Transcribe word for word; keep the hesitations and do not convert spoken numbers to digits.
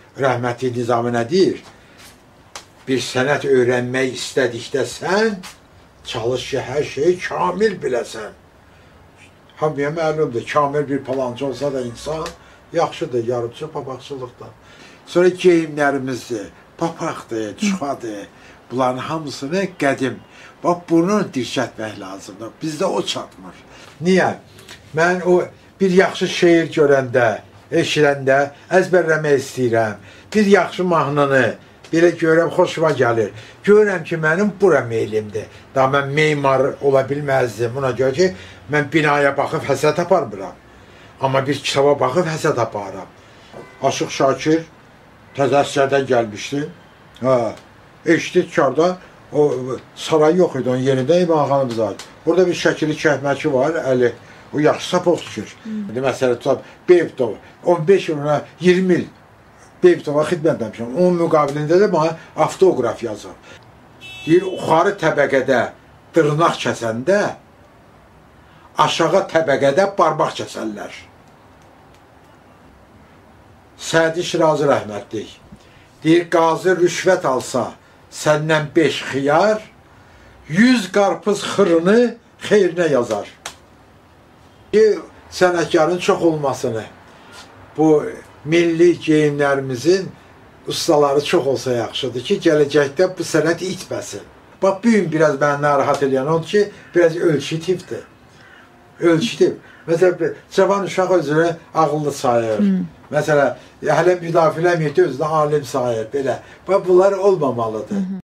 rəhmətli Nizami nə deyir? Bir sənət öyrənmək istədikdə sən, çalış ki, hər şeyi kamil biləsən. Hamıya məlumdur, kamil bir palancı olsa da insan, yaxşıdır, yarımçı papaqçılıqda. Sonra geyimlərimizdir, papaqdır, çuxadır, bunların hamısını qədim. Bax, bunu dirçətmək lazımdır, bizdə o çatmır. Niyə? Mən o bir yaxşı şeir görəndə, eşirəndə əzbərləmək istəyirəm. Bir yaxşı mahnını, belə görəm, xoşuma gəlir. Görürəm ki, mənim bura meylimdir. Daha mən meymar ola bilməzdim. Buna görə ki, mən binaya baxıb həsəd aparmıram. Amma bir kitaba baxıb həsəd aparam. Aşıq Şakir təzə əsgərdən gəlmişdi. Ha, eşitdi karda, o saray yox idi, onun yerində İmam xanımız var. Orada bir şəkili kəhməki var, Əli. O yaxşı sapıq düşür. Məsələ tutaq, Beyptov, on beş yılına iyirmi il Beyptova xidmət etmişəm. Onun müqabilində də bana avtoqraf yazır. Deyir, yuxarı təbəqədə dırnaq kəsəndə, aşağı təbəqədə barmaq kəsərlər. Sədi Şirazi rəhmətlik. Deyir, qazı rüşvət alsa, səndən beş xiyar, yüz qarpız xırını xeyrinə yazar. Sənətkarın çox olmasını, bu milli geyimlərimizin ustaları çox olsa yaxşıdır ki, gələcəkdə bu sənət itməsin. Bax, bu gün biraz məni narahat edən odur ki, biraz ölçü tipdir. Ölçü tip. Məsələn, cavan uşaq özünü ağıllı sayır. Məsələn, hələ müdafilə miyeti özünü alim sayır, belə. Bax, bunlar olmamalıdır.